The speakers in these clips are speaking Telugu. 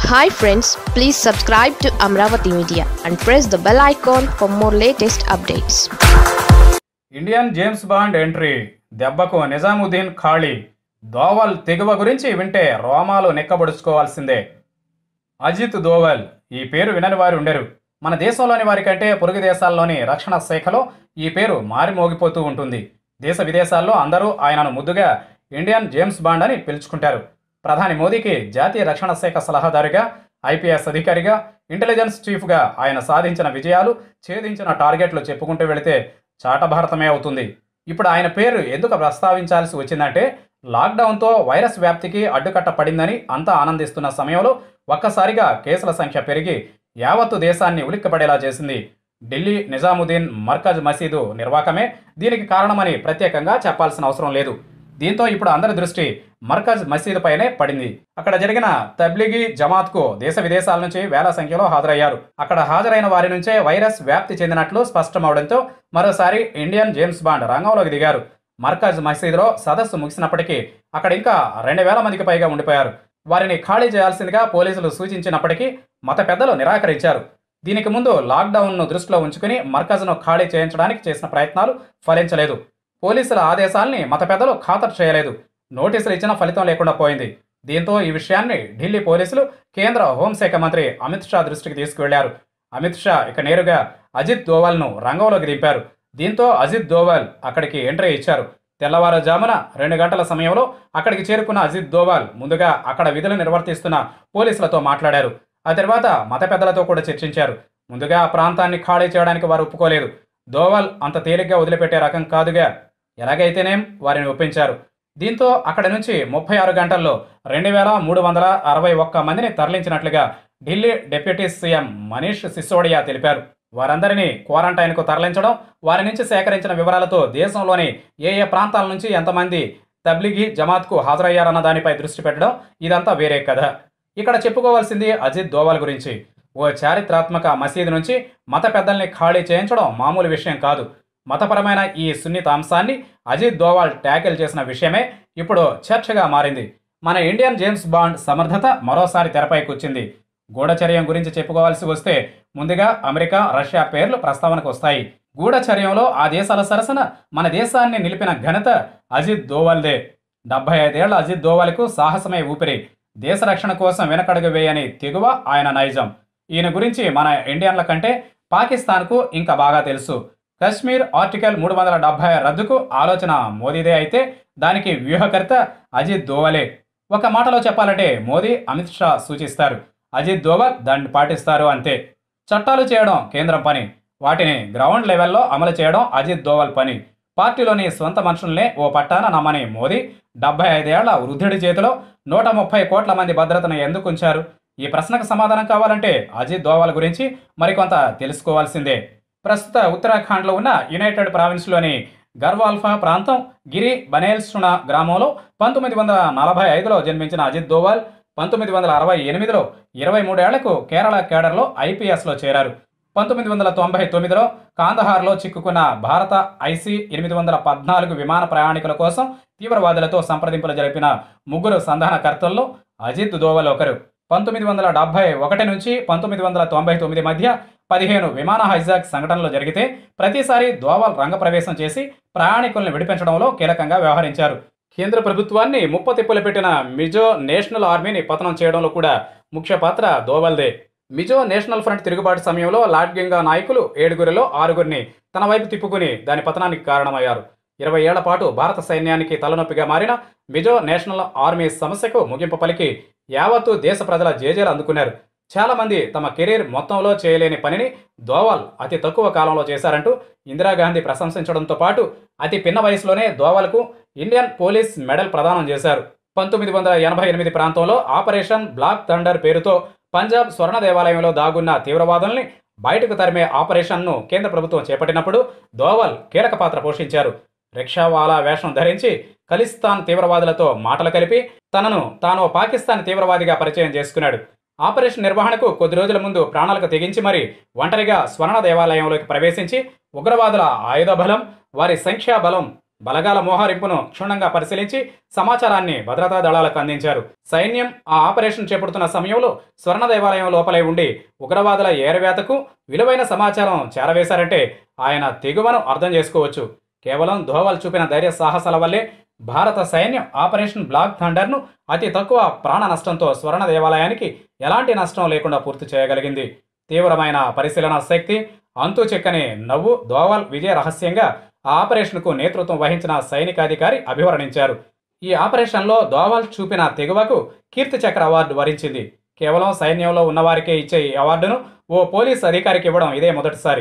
Hi friends, please subscribe to Amravati Media and press the bell icon for more latest updates. Indian James Bond entry దెబ్బకు నిజాముద్దీన్ ఖాళీ దోవల్ తెగువ గురించి వింటే రోమాలు నెక్కబడుచుకోవాల్సిందే. అజిత్ దోవల్ ఈ పేరు వినని వారు ఉండరు. మన దేశంలోని వారి కంటే పొరుగు దేశాల్లోని రక్షణ శాఖలో ఈ పేరు మారిమోగిపోతూ ఉంటుంది. దేశ విదేశాల్లో అందరూ ఆయనను ముద్దుగా ఇండియన్ జేమ్స్ బాండ్ అని పిలుచుకుంటారు. ప్రధాని మోదీకి జాతీయ రక్షణ శాఖ సలహాదారుగా, ఐపీఎస్ అధికారిగా, ఇంటెలిజెన్స్ చీఫ్గా ఆయన సాధించిన విజయాలు, ఛేదించిన టార్గెట్లు చెప్పుకుంటూ వెళితే చాటభారతమే అవుతుంది. ఇప్పుడు ఆయన పేరు ఎందుకు ప్రస్తావించాల్సి వచ్చిందంటే, లాక్డౌన్తో వైరస్ వ్యాప్తికి అడ్డుకట్ట పడిందని అంతా ఆనందిస్తున్న సమయంలో ఒక్కసారిగా కేసుల సంఖ్య పెరిగి యావత్తు దేశాన్ని ఉలిక్కిపడేలా చేసింది. ఢిల్లీ నిజాముద్దీన్ మర్కజ్ మసీదు నిర్వాకమే దీనికి కారణమని ప్రత్యేకంగా చెప్పాల్సిన అవసరం లేదు. దీంతో ఇప్పుడు అందరి దృష్టి మర్కజ్ మసీదు పైనే పడింది. అక్కడ జరిగిన తబ్లిగీ జమాత్కు దేశ విదేశాల నుంచి వేల సంఖ్యలో హాజరయ్యారు. అక్కడ హాజరైన వారి నుంచే వైరస్ వ్యాప్తి చెందినట్లు స్పష్టమవడంతో మరోసారి ఇండియన్ జేమ్స్ బాండ్ రంగంలోకి దిగారు. మర్కజ్ మసీదులో సదస్సు ముగిసినప్పటికీ అక్కడ ఇంకా 2000 మందికి పైగా ఉండిపోయారు. వారిని ఖాళీ చేయాల్సిందిగా పోలీసులు సూచించినప్పటికీ మత పెద్దలు నిరాకరించారు. దీనికి ముందు లాక్డౌన్ను దృష్టిలో ఉంచుకుని మర్కజ్ను ఖాళీ చేయించడానికి చేసిన ప్రయత్నాలు ఫలించలేదు. పోలీసుల ఆదేశాల్ని మత పెద్దలు ఖాతరు చేయలేదు. నోటీసులు ఇచ్చిన ఫలితం లేకుండా పోయింది. దీంతో ఈ విషయాన్ని ఢిల్లీ పోలీసులు కేంద్ర హోంశాఖ మంత్రి అమిత్ షా దృష్టికి తీసుకువెళ్లారు. అమిత్ షా ఇక నేరుగా అజిత్ దోవల్ను రంగంలోకి దింపారు. దీంతో అజిత్ దోవల్ అక్కడికి ఎంట్రీ ఇచ్చారు. తెల్లవారుజామున 2 గంటల సమయంలో అక్కడికి చేరుకున్న అజిత్ దోవల్ ముందుగా అక్కడ విధులు నిర్వర్తిస్తున్న పోలీసులతో మాట్లాడారు. ఆ తర్వాత మత పెద్దలతో కూడా చర్చించారు. ముందుగా ఆ ప్రాంతాన్ని ఖాళీ చేయడానికి వారు ఒప్పుకోలేదు. దోవల్ అంత తేలిగ్గా వదిలిపెట్టే రకం కాదుగా. ఎలాగైతేనేం వారిని ఒప్పించారు. దీంతో అక్కడి నుంచి 36 గంటల్లో 2361 మందిని తరలించినట్లుగా ఢిల్లీ డిప్యూటీ సీఎం మనీష్ సిసోడియా తెలిపారు. వారందరినీ క్వారంటైన్కు తరలించడం, వారి నుంచి సేకరించిన వివరాలతో దేశంలోని ఏ ప్రాంతాల నుంచి ఎంతమంది తబ్లిగీ జమాత్కు హాజరయ్యారన్న దానిపై దృష్టి పెట్టడం ఇదంతా వేరే కథ. ఇక్కడ చెప్పుకోవాల్సింది అజిత్ దోవల్ గురించి. ఓ చారిత్రాత్మక మసీదు నుంచి మత పెద్దల్ని ఖాళీ చేయించడం మామూలు విషయం కాదు. మతపరమైన ఈ సున్నిత అంశాన్ని అజిత్ దోవల్ ట్యాకిల్ చేసిన విషయమే ఇప్పుడు చర్చగా మారింది. మన ఇండియన్ జేమ్స్ బాండ్ సమర్థత మరోసారి తెరపైకి వచ్చింది. గూఢచర్యం గురించి చెప్పుకోవాల్సి వస్తే ముందుగా అమెరికా, రష్యా పేర్లు ప్రస్తావనకు వస్తాయి. గూఢచర్యంలో ఆ దేశాల సరసన మన దేశాన్ని నిలిపిన ఘనత అజిత్ దోవల్దే. 75 ఏళ్ల అజిత్ దోవల్కు సాహసమే ఊపిరి. దేశ రక్షణ కోసం వెనకడుగు వేయని తెగువ ఆయన నైజం. ఈయన గురించి మన ఇండియన్ల కంటే పాకిస్తాన్కు ఇంకా బాగా తెలుసు. కశ్మీర్ ఆర్టికల్ 370 రద్దుకు ఆలోచన మోదీదే అయితే దానికి వ్యూహకర్త అజిత్ దోవలే. ఒక మాటలో చెప్పాలంటే మోదీ, అమిత్ షా సూచిస్తారు, అజిత్ దోవల్ దాన్ని పాటిస్తారు అంతే. చట్టాలు చేయడం కేంద్రం పని, వాటిని గ్రౌండ్ లెవెల్లో అమలు చేయడం అజిత్ దోవల్ పని. పార్టీలోని సొంత మనుషుల్నే ఓ పట్టాన నమ్మని మోదీ 75 ఏళ్ల వృద్ధుడి చేతిలో 130 కోట్ల మంది భద్రతను ఎందుకు ఉంచారు? ఈ ప్రశ్నకు సమాధానం కావాలంటే అజిత్ దోవల్ గురించి మరికొంత తెలుసుకోవాల్సిందే. ప్రస్తుత ఉత్తరాఖండ్లో ఉన్న యునైటెడ్ ప్రావిన్స్లోని గర్వాల్ఫా ప్రాంతం గిరి బనేల్సునా గ్రామంలో 1945లో జన్మించిన అజిత్ దోవల్ 1968లో 23 ఏళ్లకు కేరళ కేడర్లో ఐపీఎస్లో చేరారు. 1999లో కాందహార్లో చిక్కుకున్న భారత IC-814 విమాన ప్రయాణికుల కోసం తీవ్రవాదులతో సంప్రదింపులు జరిపిన 3 సంధానకర్తల్లో అజిత్ దోవల్ ఒకరు. 1971 నుంచి 1999 మధ్య 15 విమాన హైజాక్ సంఘటనలు జరిగితే ప్రతిసారి దోవల్ రంగప్రవేశం చేసి ప్రయాణికులను విడిపించడంలో కీలకంగా వ్యవహరించారు. కేంద్ర ప్రభుత్వాన్ని ముప్పతిప్పులు పెట్టిన మిజో నేషనల్ ఆర్మీని పతనం చేయడంలో కూడా ముఖ్య పాత్ర దోవల్దే. మిజో నేషనల్ ఫ్రంట్ తిరుగుబాటు సమయంలో లాడ్గింగా నాయకులు 7గురిలో 6గురిని తన వైపు తిప్పుకుని దాని పతనానికి కారణమయ్యారు. 20 ఏళ్ల పాటు భారత సైన్యానికి తలనొప్పిగా మారిన మిజో నేషనల్ ఆర్మీ సమస్యకు ముగింపు పలికి యావత్తు దేశ ప్రజల జేజేలు అందుకున్నారు. చాలా మంది తమ కెరీర్ మొత్తంలో చేయలేని పనిని దోవల్ అతి తక్కువ కాలంలో చేశారంటూ ఇందిరాగాంధీ ప్రశంసించడంతో పాటు అతి పిన్న వయసులోనే దోవల్కు ఇండియన్ పోలీస్ మెడల్ ప్రదానం చేశారు. 1988 ప్రాంతంలో ఆపరేషన్ బ్లాక్ థండర్ పేరుతో పంజాబ్ స్వర్ణ దేవాలయంలో దాగున్న తీవ్రవాదుల్ని బయటకు తరిమే ఆపరేషన్ను కేంద్ర ప్రభుత్వం చేపట్టినప్పుడు దోవల్ కీలక పాత్ర పోషించారు. రిక్షావాలా వేషం ధరించి ఖలిస్తాన్ తీవ్రవాదులతో మాటలు కలిపి తనను తాను పాకిస్తాన్ తీవ్రవాదిగా పరిచయం చేసుకున్నాడు. ఆపరేషన్ నిర్వహణకు కొద్ది రోజుల ముందు ప్రాణాలకు తెగించి మరి ఒంటరిగా స్వర్ణ దేవాలయంలోకి ప్రవేశించి ఉగ్రవాదుల ఆయుధ బలం, వారి సంఖ్యాబలం బలగాల మోహరింపును క్షుణ్ణంగా పరిశీలించి సమాచారాన్ని భద్రతా దళాలకు అందించారు. సైన్యం ఆ ఆపరేషన్ చేపడుతున్న సమయంలో స్వర్ణ దేవాలయం లోపలే ఉండి ఉగ్రవాదుల ఏరవేతకు విలువైన సమాచారం చేరవేశారంటే ఆయన తెగువను అర్థం చేసుకోవచ్చు. కేవలం దోవల్ చూపిన ధైర్య సాహసాల వల్లే భారత సైన్యం ఆపరేషన్ బ్లాక్ థండర్ను అతి తక్కువ ప్రాణ నష్టంతో స్వర్ణ దేవాలయానికి ఎలాంటి నష్టం లేకుండా పూర్తి చేయగలిగింది. తీవ్రమైన పరిశీలన శక్తి, అంతు చెక్కని నవ్వు దోవల్ విజయ రహస్యంగా ఆ ఆపరేషన్కు నేతృత్వం వహించిన సైనికాధికారి అభివర్ణించారు. ఈ ఆపరేషన్లో దోవల్ చూపిన తెగువకు కీర్తి చక్ర అవార్డు వరించింది. కేవలం సైన్యంలో ఉన్నవారికే ఇచ్చే ఈ అవార్డును ఓ పోలీస్ అధికారికి ఇవ్వడం ఇదే మొదటిసారి.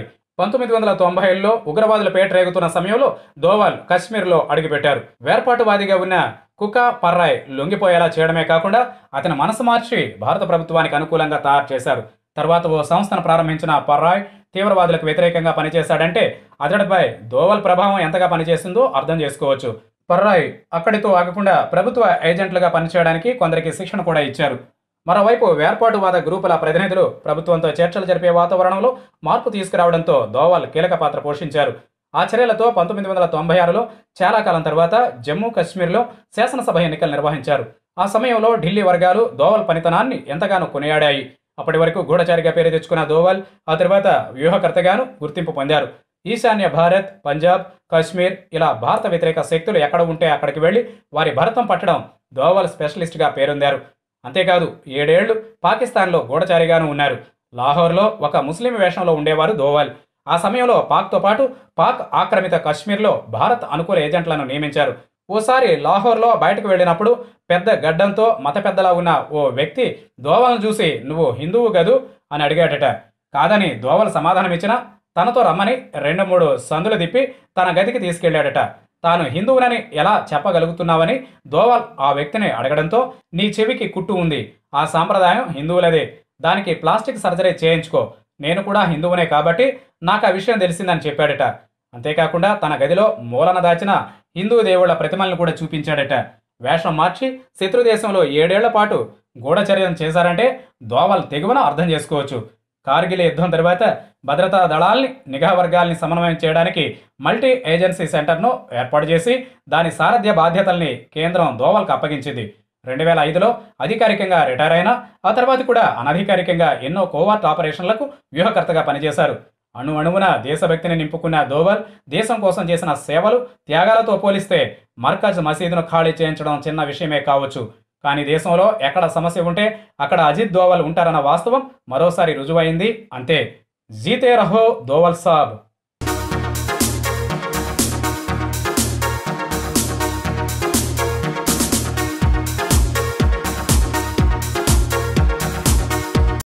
1990లో ఉగ్రవాదులు పేటరేగుతున్న సమయంలో దోవల్ కశ్మీర్లో అడుగుపెట్టారు. వేర్పాటువాదిగా ఉన్న కుకా పర్రాయ్ లొంగిపోయేలా చేయడమే కాకుండా అతని మనసు మార్చి భారత ప్రభుత్వానికి అనుకూలంగా తయారు చేశారు. తర్వాత ఓ సంస్థను ప్రారంభించిన పర్రాయ్ తీవ్రవాదులకు వ్యతిరేకంగా పనిచేశాడంటే అతడిపై దోవల్ ప్రభావం ఎంతగా పనిచేసిందో అర్థం చేసుకోవచ్చు. పర్రాయ్ అక్కడితో ఆగకుండా ప్రభుత్వ ఏజెంట్లుగా పనిచేయడానికి కొందరికి శిక్షణ కూడా ఇచ్చారు. మరోవైపు వేర్పాటువాద గ్రూపుల ప్రతినిధులు ప్రభుత్వంతో చర్చలు జరిపే వాతావరణంలో మార్పు తీసుకురావడంతో దోవల్ కీలక పాత్ర పోషించారు. ఆ చర్యలతో 1996లో చాలా కాలం తర్వాత జమ్మూ కాశ్మీర్లో శాసనసభ ఎన్నికలు నిర్వహించారు. ఆ సమయంలో ఢిల్లీ వర్గాలు దోవల్ పనితనాన్ని ఎంతగానో కొనియాడాయి. అప్పటి వరకు గూఢచారిగా పేరు తెచ్చుకున్న దోవల్ ఆ తర్వాత వ్యూహకర్తగాను గుర్తింపు పొందారు. ఈశాన్య భారత్, పంజాబ్, కాశ్మీర్ ఇలా భారత వ్యతిరేక శక్తులు ఎక్కడ ఉంటే అక్కడికి వెళ్లి వారి భరతం పట్టడం దోవల్ స్పెషలిస్ట్గా పేరొందారు. అంతేకాదు 7 ఏళ్లు పాకిస్తాన్లో గూఢచారిగాను ఉన్నారు. లాహోర్లో ఒక ముస్లిం వేషంలో ఉండేవారు దోవల్. ఆ సమయంలో పాక్తో పాటు పాక్ ఆక్రమిత కశ్మీర్లో భారత్ అనుకూల ఏజెంట్లను నియమించారు. ఓసారి లాహోర్లో బయటకు వెళ్ళినప్పుడు పెద్ద గడ్డంతో మత పెద్దలా ఉన్న ఓ వ్యక్తి దోవల్ను చూసి "నువ్వు హిందువు గదు" అని అడిగాడట. కాదని దోవల్ సమాధానమిచ్చినా తనతో రమ్మని 2-3 సందులు తిప్పి తన గదికి తీసుకెళ్లాడట. తాను హిందువునని ఎలా చెప్పగలుగుతున్నావని దోవల్ ఆ వ్యక్తిని అడగడంతో "నీ చెవికి కుట్టు ఉంది. ఆ సాంప్రదాయం హిందువులదే. దానికి ప్లాస్టిక్ సర్జరీ చేయించుకో. నేను కూడా హిందువునే కాబట్టి నాకు ఆ విషయం తెలిసిందని చెప్పాడట. అంతేకాకుండా తన గదిలో మూలన దాచిన హిందూ దేవుళ్ల ప్రతిమలను కూడా చూపించాడట. వేషం మార్చి శత్రుదేశంలో 7 ఏళ్ల పాటు గూఢచర్యం చేశారంటే దోవల్ తెగువను అర్థం చేసుకోవచ్చు. కార్గిల్ యుద్ధం తర్వాత భద్రతా దళాల్ని, నిఘా వర్గాల్ని సమన్వయం చేయడానికి మల్టీ ఏజెన్సీ సెంటర్ను ఏర్పాటు చేసి దాని సారథ్య బాధ్యతల్ని కేంద్రం దోవల్కు అప్పగించింది. 2005లో అధికారికంగా రిటైర్ అయినా ఆ తర్వాత కూడా అనధికారికంగా ఎన్నో కోవార్ట్ ఆపరేషన్లకు వ్యూహకర్తగా పనిచేశారు. అణువణువున దేశభక్తిని నింపుకున్న దోవల్ దేశం కోసం చేసిన సేవలు, త్యాగాలతో పోలిస్తే మర్కజ్ మసీదును ఖాళీ చేయించడం చిన్న విషయమే కావచ్చు. కానీ దేశంలో ఎక్కడ సమస్య ఉంటే అక్కడ అజిత్ దోవల్ ఉంటారన్న వాస్తవం మరోసారి రుజువైంది. అంతే. జీతే రహో దోవల్ సాబ్.